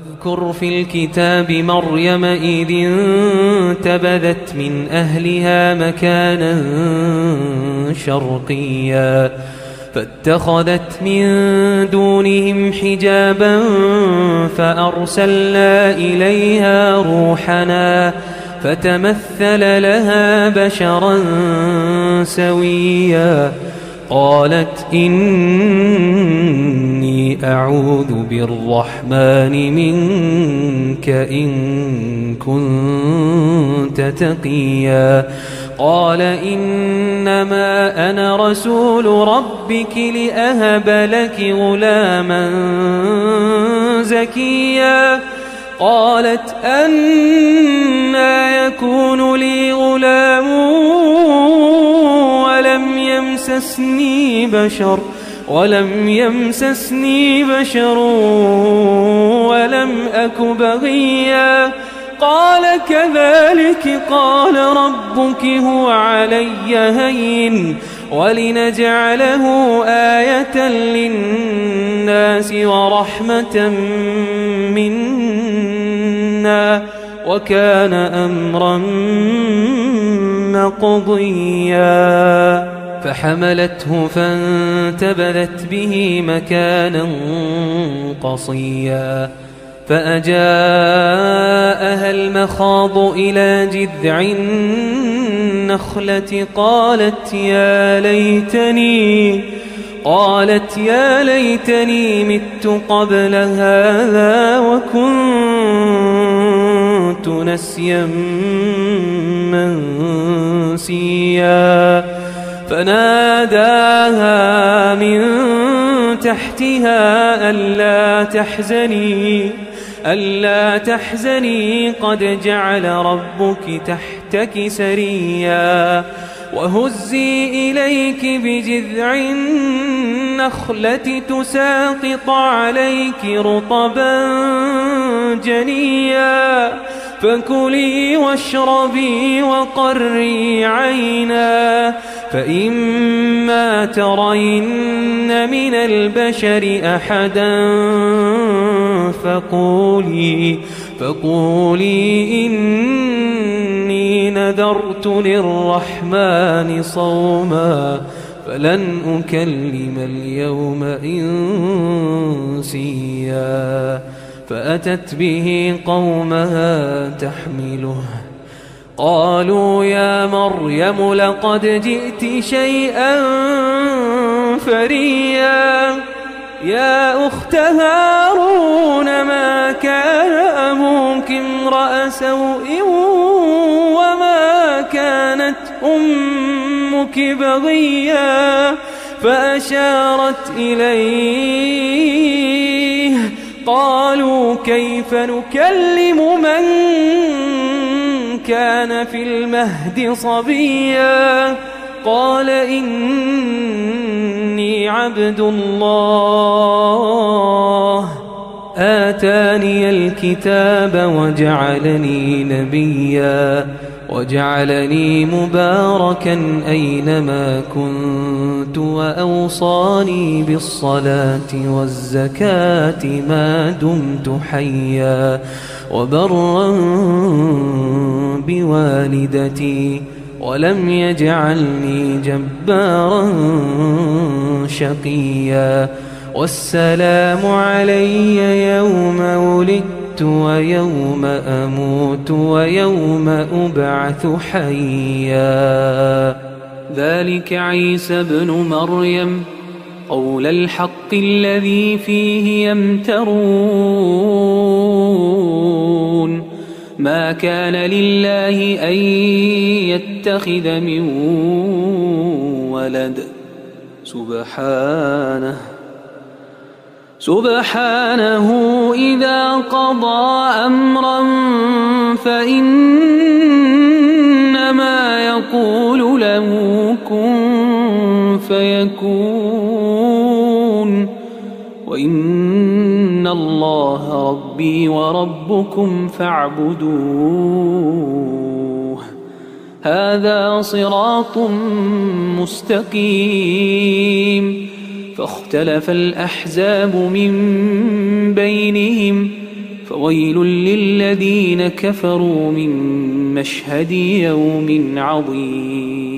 واذكر في الكتاب مريم إذ انتبذت من أهلها مكانا شرقيا فاتخذت من دونهم حجابا فأرسلنا إليها روحنا فتمثل لها بشرا سويا قالت إني أعوذ بالرحمن منك إن كنت تقيا قال إنما أنا رسول ربك لأهب لك غلاما زكيا قالت أنى يكون لي غلام ولم يمسسني بشر ولم أك بغيا قال كذلك قال ربك هو علي هين ولنجعله آية للناس ورحمة منا وكان أمرا مقضيا فحملته فانتبذت به مكانا قصيا فأجاءها المخاض إلى جذع النخلة قالت يا ليتني مت قبل هذا وكنت نسيا منسيا فناداها من تحتها ألا تحزني قد جعل ربك تحتك سريا وهزي إليك بجذع النخلة تساقط عليك رطبا جنيا فكلي واشربي وقري عينا فإما ترين من البشر أحدا فقولي إني نذرت للرحمن صوما فلن أكلم اليوم إنسيا فأتت به قومها تحمله قالوا يا مريم لقد جئت شيئا فريا يا أخت هارون ما كان أبوك امرأ سوء وما كانت أمك بغيا فأشارت إليه قالوا كيف نكلم من كان في المهد صبيا قال إني عبد الله آتاني الكتاب وجعلني نبيا وجعلني مباركا أينما كنت وأوصاني بالصلاة والزكاة ما دمت حيا وبرا بوالدتي ولم يجعلني جبارا شقيا والسلام علي يوم ولدت ويوم أموت ويوم أبعث حيا ذلك عيسى بن مريم قول الحق الذي فيه يمترون ما كان لله أن يتخذ من ولد سبحانه إذا قضى أمرا فإنما يقول له كن فيكون وإن الله ربي وربكم فاعبدوه هذا صراط فاختلف الأحزاب من بينهم فويل للذين كفروا من مشهد يوم عظيم.